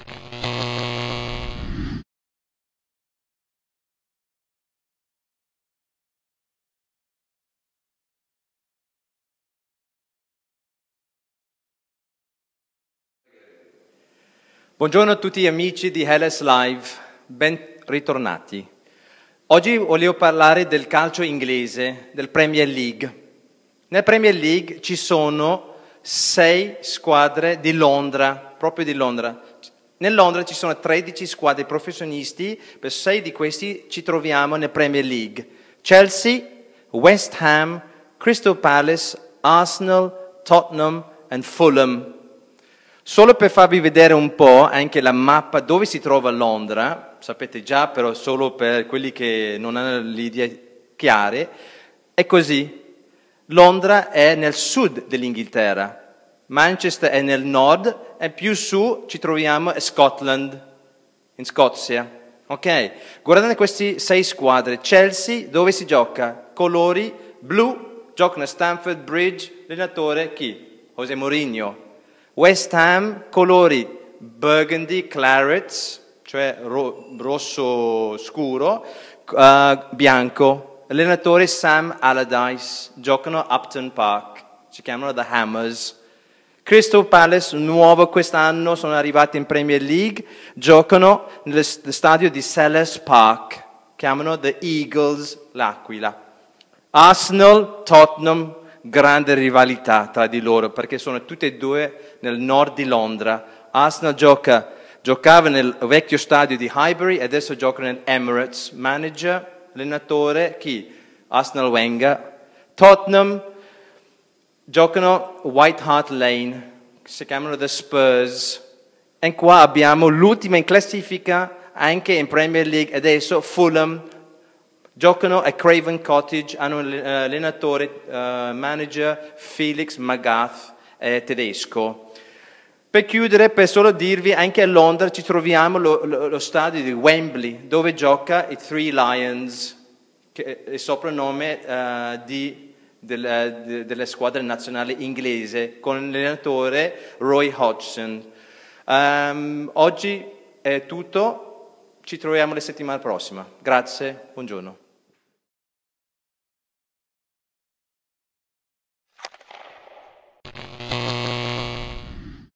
Buongiorno a tutti gli amici di Hellas Live, ben ritornati. Oggi volevo parlare del calcio inglese, del Premier League. Nel Premier League ci sono 6 squadre di Londra, proprio di Londra. Nel Londra ci sono 13 squadre professionisti, per 6 di questi ci troviamo nel Premier League. Chelsea, West Ham, Crystal Palace, Arsenal, Tottenham e Fulham. Solo per farvi vedere un po' anche la mappa dove si trova Londra, sapete già, però solo per quelli che non hanno le idee chiare, è così. Londra è nel sud dell'Inghilterra, Manchester è nel nord e più su ci troviamo a Scotland, in Scozia. Ok? Guardate queste 6 squadre. Chelsea, dove si gioca? Colori blu, giocano a Stamford Bridge, allenatore chi? José Mourinho. West Ham, colori burgundy, clarets, cioè rosso scuro, bianco. Allenatore Sam Allardyce, giocano a Upton Park, si chiamano The Hammers. Crystal Palace, nuovo quest'anno, sono arrivati in Premier League, giocano nello stadio di Selhurst Park, chiamano The Eagles, l'Aquila. Arsenal, Tottenham, grande rivalità tra di loro perché sono tutte e due nel nord di Londra. Arsenal giocava nel vecchio stadio di Highbury e adesso gioca nel Emirates. Manager, allenatore, chi? Arsenal Wenger. Tottenham giocano White Hart Lane, si chiamano The Spurs. E qua abbiamo l'ultima in classifica anche in Premier League adesso, Fulham. Giocano a Craven Cottage, hanno un allenatore, manager Felix Magath, tedesco. Per chiudere, per solo dirvi, anche a Londra ci troviamo lo stadio di Wembley, dove gioca i Three Lions, che è il soprannome delle squadre nazionali inglese, con l'allenatore Roy Hodgson. Oggi è tutto, ci troviamo la settimana prossima. Grazie, buongiorno.